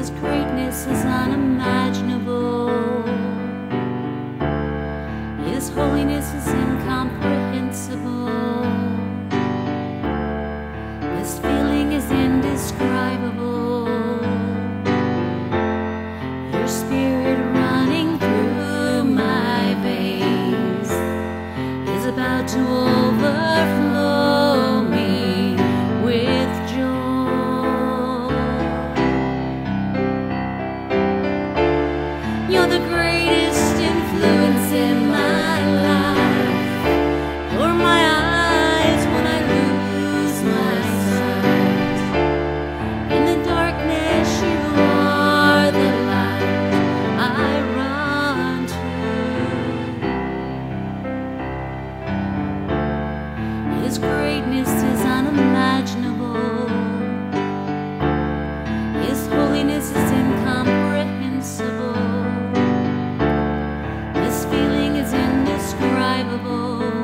His greatness is unimaginable. His holiness is incomprehensible. This feeling is indescribable. Your spirit running through my veins is about to overflow me with joy. You're the greatest influence in my life. You're my eyes when I lose my sight. In the darkness, you are the light I run to. His greatness is unimaginable. His holiness is incomprehensible. This feeling is indescribable.